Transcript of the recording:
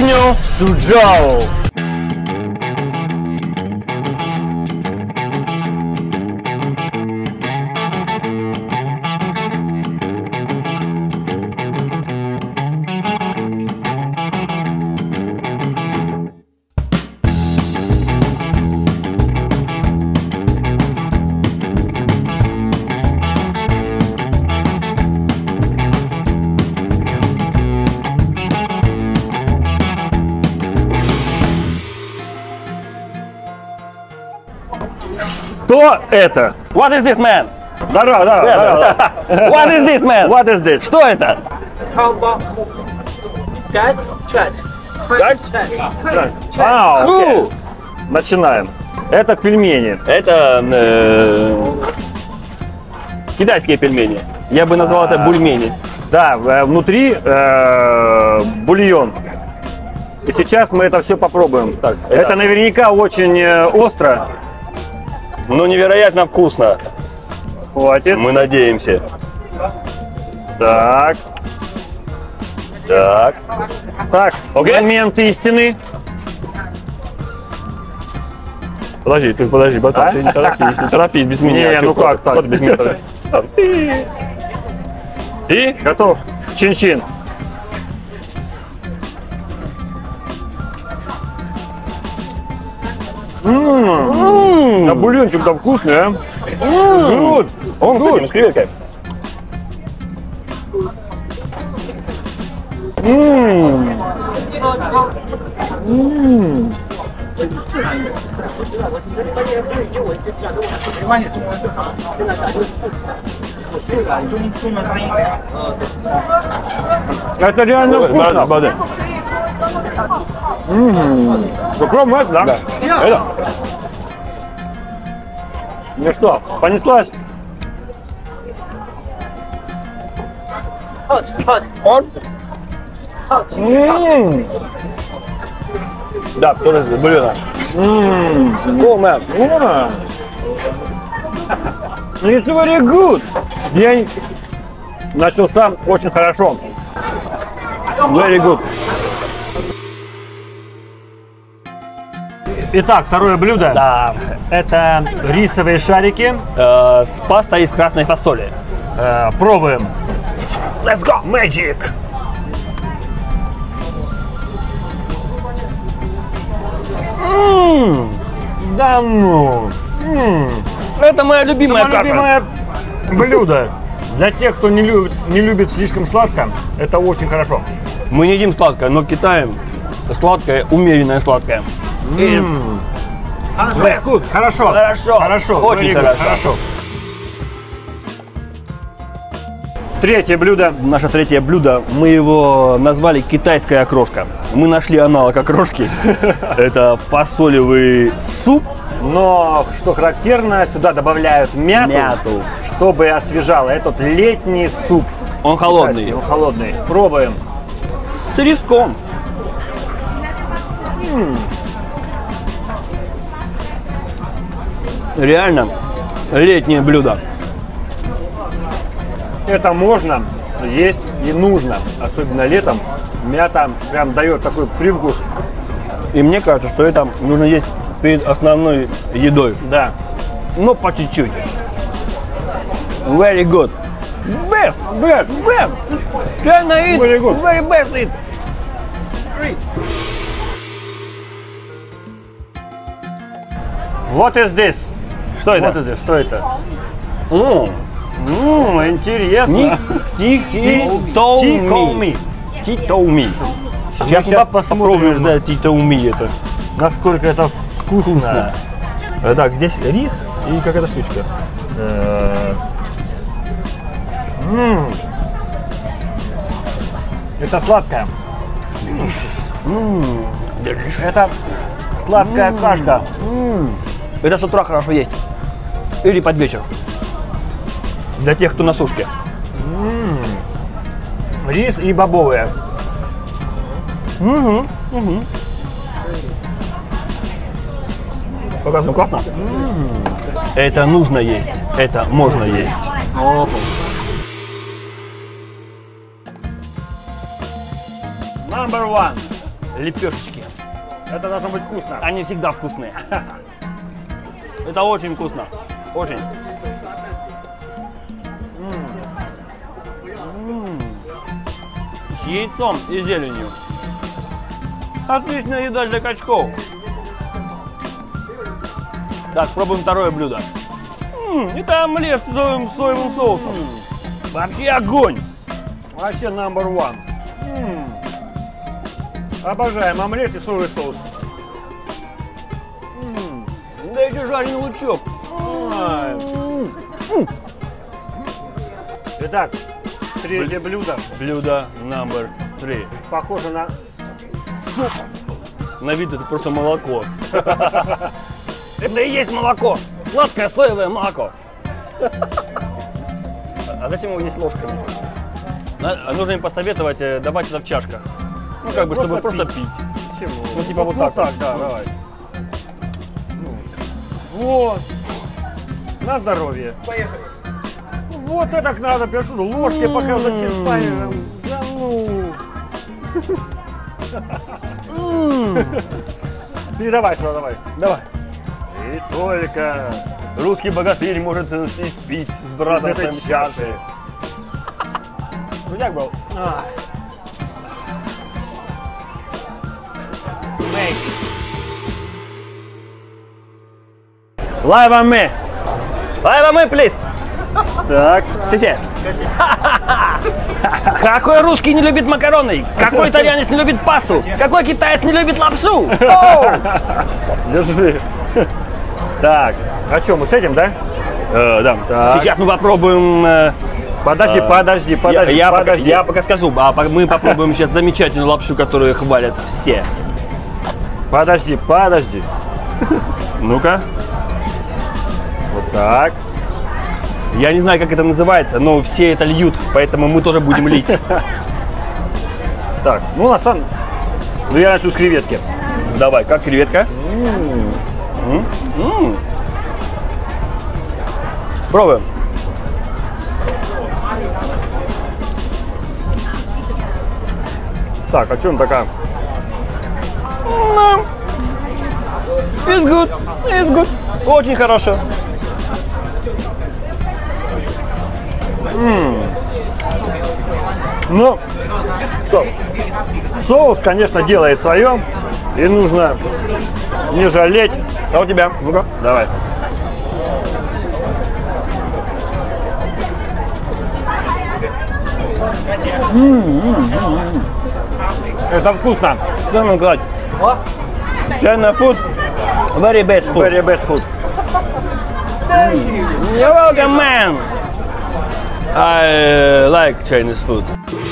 кухню Суджоу. Кто это? What is this, man? Здорово, здорово. What is this, man? What is this? Что это? Окей. Начинаем. Это пельмени. Это китайские пельмени. Я бы назвал это бульмени. Да, внутри бульон. И сейчас мы это все попробуем. Так, это наверняка очень остро. Ну, невероятно вкусно. Хватит. Мы надеемся. Так. Так. Так, Окей. момент истины. Подожди, братан, А? ты не торопись без меня. Не, Чё, ну как так? вот без меня. И? Готов? Чин-чин. А бульончик-то вкусный, а? Good. Он с этим, с креветкой. Это реально вкусно. Бады. Попробуем это, да? Это? Ну что, понеслась? Да, тоже с бульона. О, man. It's very good. День начался очень хорошо. Very good. Итак, второе блюдо. Да. Это рисовые шарики. С пастой из красной фасоли. Пробуем. Let's go, magic. Да ну. Это моя любимая Мое каша. любимое блюдо. Для тех, кто не любит слишком сладко, это очень хорошо. Мы не едим сладкое, но в Китае сладкое, умеренное сладкое. Good. Хорошо. Хорошо. Хорошо. Очень Very good. хорошо. Хорошо. Третье блюдо. Наше третье блюдо, мы его назвали китайская окрошка. Мы нашли аналог окрошки. Это фасолевый суп. Но, что характерно, сюда добавляют мяту, чтобы освежало. Этот летний суп. Он холодный. Он холодный. Пробуем. С риском. Реально летнее блюдо. Это можно есть и нужно. Особенно летом. Мята прям дает такой привкус. И мне кажется, что это нужно есть перед основной едой. Да. Но по чуть-чуть. Very good. Best, best, best. China eat Very good. very best eat. What is this? Что это? What is this? Что это? М, Интересно. Титоуми. Титоуми. Сейчас сейчас попробуем, да, титоуми это. Насколько это вкусно. Так, здесь рис и какая-то штучка. Это сладкое. Это сладкая кашка. Это с утра хорошо есть. Или под вечер. Для тех, кто на сушке. Рис и бобовые. Показываю, классно. Это нужно есть. Это можно есть. Number one. лепешечки. Это должно быть вкусно. Они всегда вкусные. Это очень вкусно. Очень. С яйцом и зеленью. Отличная еда для качков. Так, пробуем второе блюдо. Это омлет с соевым соусом. Вообще огонь. Вообще number one. Обожаем омлет и соевый соус. Да еще жареный лучок. Итак, третье блюдо. Блюдо номер 3. Похоже на суп. На вид это просто молоко. Это и есть молоко. Сладкое соевое молоко. А зачем его есть ложками? Нужно им посоветовать давать это в чашках. Ну, как бы, чтобы просто пить. Чего? Ну, типа вот так. Так, да, давай. Вот. На здоровье. Поехали. Вот это надо, пишу, ложки пока зачитаем. Да ну. Передавай сюда, давай. Давай. И только Русский богатырь может испить с из братом этой своим чаши. Крутяк был. Live on me. Live on me, please. Так. Сиси. Какой русский не любит макароны? Какой итальянец не любит пасту? Какой китаец не любит лапшу? Держи. Так. А что, мы с этим, да? Да. Так. Сейчас мы попробуем... Подожди. Я пока скажу, а мы попробуем сейчас замечательную лапшу, которую хвалят все. Подожди. Ну-ка. Вот так. Я не знаю, как это называется, но все это льют, поэтому мы тоже будем лить. Так, ну на самом... Ну я начну с креветки. Давай, как креветка? Пробуем. Так, а что она такая? It's good. It's good. Очень хорошо. Ну, что? Соус, конечно, делает свое. И нужно не жалеть. А у тебя? Ну-ка, давай. Это вкусно. Что нам сказать? China food, very best food. Very best food. You're welcome, man. I like Chinese food.